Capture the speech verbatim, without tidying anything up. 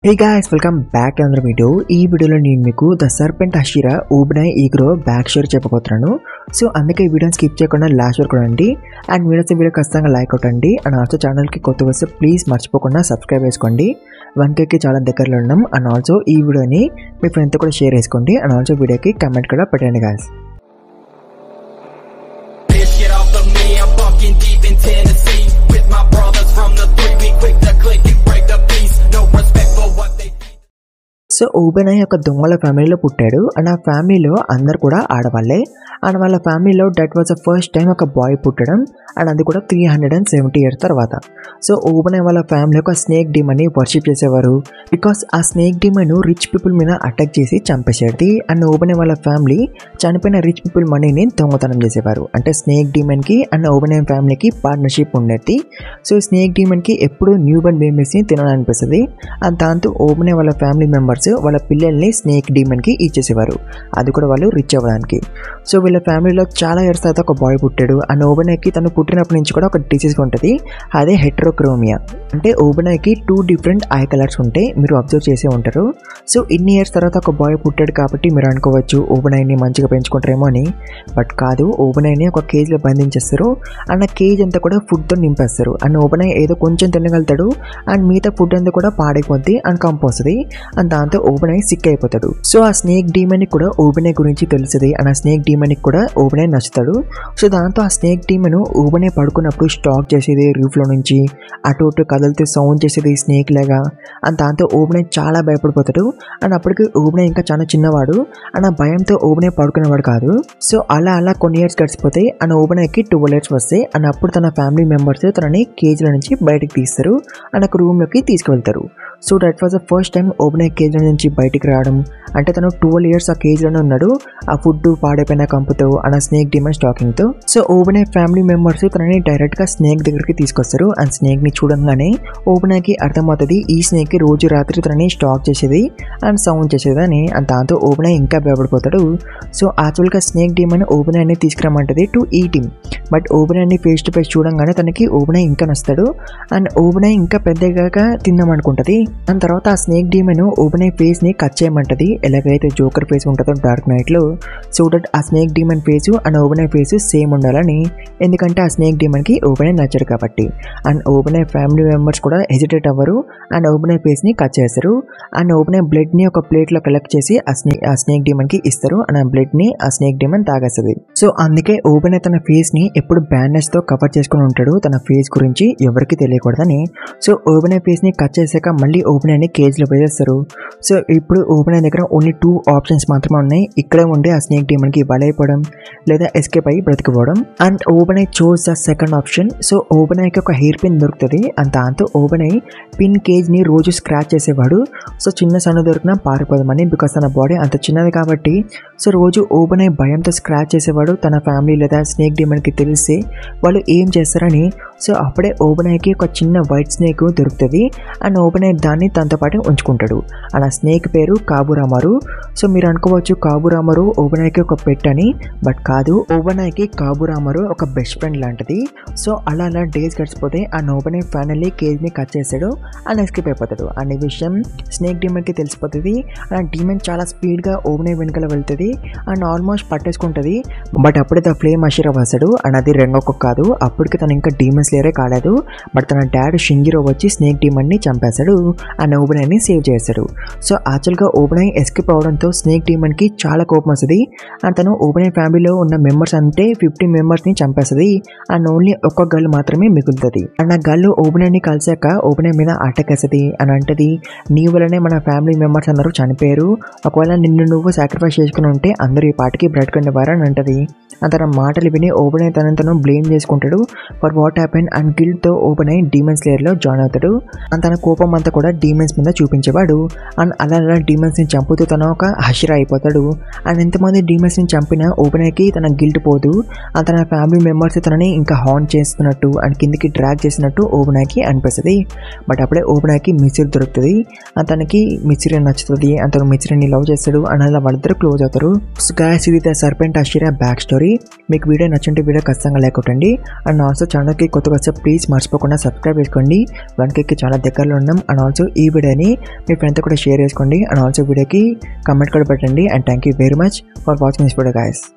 Hey guys, welcome back to another video. ఈ వీడియోలో నేను మీకు the serpent Hashira Obanai Iguro back story చెప్పబోతున్నాను. సో అందుకే ఈ వీడియోని స్కిప్ చేయకుండా లాస్ట్ వరకు చూడండి. అండ్ వీడియోస్ వీడియో ఖచ్చితంగా లైక్ కొట్టండి. అండ్ ఆల్సో ఛానల్కి కొత్త వస్తే ప్లీజ్ మర్చిపోకుండా సబ్స్క్రైబ్ చేసుకోండి. వన్ కేకి చాలా దగ్గరలో ఉన్నాం. అండ్ ఆల్సో ఈ వీడియోని మీ ఫ్రెండ్తో కూడా షేర్ చేసుకోండి. అండ్ ఆల్సో వీడియోకి కమెంట్ కూడా పెట్టండి guys. సో ఊబనై ఒక దొంగల ఫ్యామిలీలో పుట్టాడు. అండ్ ఆ ఫ్యామిలీలో అందరు కూడా ఆడవాళ్ళే. అండ్ వాళ్ళ ఫ్యామిలీలో that was the first time ఒక బాయ్ పుట్టడం. అండ్ అది కూడా three hundred and seventy years తర్వాత. సో ఊబనై వాళ్ళ ఫ్యామిలీ ఒక స్నేక్ డీమన్ని వర్షిప్ చేసేవారు. బికాస్ ఆ స్నేక్ డీమన్ రిచ్ పీపుల్ మీద అటాక్ చేసి చంపేసేది. అండ్ ఊబనై వాళ్ళ ఫ్యామిలీ చనిపోయిన రిచ్ పీపుల్ మనీని దొంగతనం చేసేవారు. అంటే స్నేక్ డీమన్కి అండ్ ఊబనై ఫ్యామిలీకి పార్ట్నర్షిప్ ఉండేది. సో స్నేక్ డీమన్కి ఎప్పుడు న్యూ బర్న్ బేబీస్ని తినాలనిపిస్తుంది. అండ్ దాంతో ఊబనై వాళ్ళ ఫ్యామిలీ మెంబర్స్ వాళ్ళ పిల్లల్ని స్నేక్ డీమన్కి ఇచ్చేసేవారు. అది కూడా వాళ్ళు రిచ్ అవ్వడానికి. సో వీళ్ళ ఫ్యామిలీలో చాలా ఇయర్స్ తర్వాత ఒక బాయ్ పుట్టాడు. అండ్ ఊబనైకి తను పుట్టినప్పటి నుంచి కూడా ఒక డిసీజ్ ఉంటుంది. అదే హెట్రోక్రోమియా. అంటే ఊబనైకి టూ డిఫరెంట్ ఐ కలర్స్ ఉంటాయి. మీరు అబ్జర్వ్ చేసే ఉంటారు. సో ఇన్ని ఇయర్స్ తర్వాత ఒక బాయ్ పుట్టాడు కాబట్టి మీరు అనుకోవచ్చు ఊబనైని మంచిగా పెంచుకుంటారేమో అని. బట్ కాదు, ఊబనైని ఒక కేజ్లో బంధించేస్తారు. అండ్ ఆ కేజ్ అంతా కూడా ఫుడ్తో నింపేస్తారు. అండ్ ఊబనై ఏదో కొంచెం తినగలుగుతాడు. అండ్ మిగతా ఫుడ్ అంతా కూడా పాడైపోద్ది అండ్ కంపోస్తుంది. అండ్ దాంతో ఊబనై సిక్ అయిపోతాడు. సో ఆ స్నేక్ డీమన్ కూడా ఊబనై గురించి తెలుస్తుంది. అండ్ ఆ స్నేక్ డీమన్ కూడా ఊబనై నచ్చుతాడు. సో దాంతో ఆ స్నేక్ డీమన్ ఊబనై పడుకున్నప్పుడు స్టాక్ చేసేది రూఫ్ లో నుంచి అటు ఇటు కదిలితే సౌండ్ చేసేది స్నేక్ లాగా. అండ్ దాంతో ఊబనై చాలా భయపడిపోతాడు. అండ్ అప్పటికి ఊబనై ఇంకా చాలా చిన్నవాడు. అండ్ ఆ భయంతో ఊబనై పడుకునేవాడు కాదు. సో అలా అలా కొన్ని ఇయర్స్ గడిచిపోతాయి. అండ్ ఊబనైకి ట్వెల్వ్ ఇయర్స్ వస్తాయి. అండ్ అప్పుడు తన ఫ్యామిలీ మెంబర్స్ తనని కేజ్లో నుంచి బయటకు తీస్తారు. అండ్ ఒక రూమ్ లోకి తీసుకువెళ్తారు. So that was the first time Obanai కేజ్లో నుంచి బయటికి రావడం. అంటే తను ట్వెల్వ్ ఇయర్స్ ఆ కేజ్లోనే ఉన్నాడు. ఆ ఫుడ్ పాడైపోయిన కంపుతో అండ్ ఆ స్నేక్ డీమన్ స్టాకింగ్తో. సో ఊబనై ఫ్యామిలీ మెంబర్స్ తనని డైరెక్ట్గా స్నేక్ దగ్గరికి తీసుకొస్తారు. అండ్ స్నేక్ని చూడంగానే ఊబనైకి అర్థమవుతుంది ఈ స్నేక్ రోజు రాత్రి తనని స్టాక్ చేసేది అండ్ సౌండ్ చేసేదని. అండ్ దాంతో ఊబనై ఇంకా భయపడిపోతాడు. సో యాక్చువల్గా స్నేక్ డీమన్ ఊబనైని తీసుకురమ్మంటది టు ఈట్ హిమ్. బట్ ఊబనైని ఫేస్ టు ఫేస్ చూడంగానే తనకి ఊబనై ఇంకా నస్తాడు. అండ్ ఊబనై ఇంకా పెద్దగా తిందామనుకుంటుంది. దాని తర్వాత ఆ స్నేక్ డీమన్ ఊబనై ఫేస్ ని కట్ చేయమంటది. ఎలాగైతే జోకర్ ఫేస్ ఉంటుందో డార్క్ నైట్ లో. సో దట్ ఆ snake demon face and Obanai face same ఉండాలని. ఎందుకంటే ఆ స్నేక్ డీమన్ కి ఊబనై నచ్చడు కాబట్టి. అండ్ ఊబనై ఫ్యామిలీ మెంబర్స్ కూడా హెజిటేట్ అవ్వరు. అండ్ ఊబనై ఫేస్ ని కట్ చేస్తారు. అండ్ ఊబనై బ్లడ్ ని ఒక ప్లేట్ లో కలెక్ట్ చేసి ఆ స్నేక్ ఆ స్నేక్ డీమన్ కి ఇస్తారు. అండ్ ఆ బ్లడ్ ని ఆ స్నేక్ డీమన్ తాగేస్తుంది. సో అందుకే ఊబనై తన ఫేస్ ని ఎప్పుడు బ్యాండేజ్ తో కవర్ చేసుకుని ఉంటాడు. తన ఫేస్ గురించి ఎవరికి తెలియకూడదని. సో ఊబనై ఫేస్ ని కట్ చేసాక మళ్ళీ ఊబనైని కేజ్ లో వేసేస్తారు. సో ఇప్పుడు ఊబనై దగ్గర ఓన్లీ టూ ఆప్షన్స్ మాత్రమే ఉన్నాయి. ఇక్కడే ఉండి ఆ స్నేక్ డీమన్ కి బలైపోవడం లేదా ఎస్కేప్ అయ్యి బ్రతికిపోవడం. And Obanai chose the second option. So ఊబనైకి ఒక హెయిర్ పిన్ దొరుకుతుంది. అండ్ దాంతో ఊబనై పిన్ కేజ్ ని రోజు స్క్రాచ్ చేసేవాడు. సో చిన్న సన్న దొరికినా పారిపోదామని. బికాస్ తన బాడీ అంత చిన్నది కాబట్టి. సో రోజు ఊబనై భయంతో స్క్రాచ్ చేసేవాడు. తన ఫ్యామిలీ లేదా స్నేక్ డీమన్ కి తెలిస్తే వాళ్ళు ఏం చేస్తారని. సో అప్పుడే ఊబనైకి ఒక చిన్న వైట్ స్నేక్ దొరుకుతుంది. అండ్ ఊబనై దాన్ని తనతో పాటు ఉంచుకుంటాడు. అండ్ ఆ స్నేక్ పేరు కాబురామరు. సో మీరు అనుకోవచ్చు కాబురామరు ఊబనైకి ఒక పెట్ అని. బట్ కాదు, ఊబనైకి కాబురామరు ఒక బెస్ట్ ఫ్రెండ్ లాంటిది. సో అలా అలా డేస్ గడిచిపోతే ఆ ఊబనై ఫైనల్లీ కేజ్ ని కట్ చేస్తాడు అండ్ ఎస్కేప్ అయిపోతాడు. అండ్ ఈ విషయం స్నేక్ డీమన్ కి తెలిసిపోతుంది. అండ్ డీమన్ చాలా స్పీడ్ గా ఊబనై వెనుకల వెళ్తుంది అండ్ ఆల్మోస్ట్ పట్టేసుకుంటుంది. బట్ అప్పుడే ద ఫ్లేమ్ హషిరా వస్తాడు. అండ్ అది రెంగొక్క కాదు, అప్పటికి తను ఇంకా డీమన్ స్లేయరే కాలేదు. బట్ తన డాడ్ షింగిరో వచ్చి స్నేక్ డీమన్ ని చంపేస్తాడు అండ్ ఊబనైని సేవ్ చేస్తాడు. సో యాక్చువల్గా ఊబనై ఎస్కేప్ అవడంతో స్నేక్ డీమన్ కి చాలా కోపం వస్తుంది. అండ్ తను ఊబనై ఫ్యామిలీలో ఉన్న మెంబర్స్ అంటే ఫిఫ్టీ మెంబర్స్ ని చంపేస్తుంది. అండ్ ఓన్లీ ఒక్క గర్ల్ మాత్రమే మిగులుతుంది. అండ్ ఆ గర్ల్ ఊబనైని కలిసాక ఊబనై మీద అటాక్ వేస్తుంది. అని అంటది నీ వల్లనే మన ఫ్యామిలీ మెంబర్స్ అందరూ చనిపోయారు. ఒకవేళ నిన్ను నువ్వు సాక్రిఫైస్ చేసుకుని ఉంటే అందరూ ఈ పాటికి బ్రతకండేవారు అని అంటది. అండ్ తన మాటలు విని ఊబనై తనని తను బ్లేమ్ చేసుకుంటాడు for what happen. And guilt తో ఊబనై డీమన్ స్లేయర్ లో జాయిన్ అవుతాడు. అండ్ తన కోపం అంతా కూడా డీమన్స్ మీద చూపించేవాడు. అండ్ అలా అలా డీమన్స్ ని చంపుతూ తన ఒక హషిరా అయిపోతాడు. అండ్ ఎంతమంది డీమన్స్ ని చంపినా ఊబనైకి తన గిల్ట్ పోదు. అండ్ తన ఫ్యామిలీ మెంబర్స్ తనని ఇంకా హార్న్ చేస్తున్నట్టు అండ్ కిందికి డ్రాగ్ చేసినట్టు ఊబనైకి అనిపిస్తుంది. బట్ అప్పుడే ఊబనైకి మిసిరి దొరుకుతుంది. అండ్ తనకి మిసిరి నచ్చుతుంది. అండ్ తను మిసిరిని లవ్ చేస్తాడు. అండ్ అలా వాళ్ళిద్దరు క్లోజ్ అవుతారు. సో గైస్, ఇది the serpent Hashira back story. మీకు వీడియో నచ్చుంటే వీడియో ఖచ్చితంగా లైక్ కొట్టండి. అండ్ ఆల్సో ఛానల్కి కొత్తగా వస్తే ప్లీజ్ మర్చిపోకుండా సబ్స్క్రైబ్ చేసుకోండి. వన్ కేకి చాలా దగ్గరలో ఉన్నాం. అండ్ ఆల్సో ఆల్సో ఈ వీడియోని మీ ఫ్రెండ్తో కూడా షేర్ చేసుకోండి అండ్ ఆల్సో వీడియోకి కమెంట్ కూడా పెట్టండి and thank you very much for watching this video guys.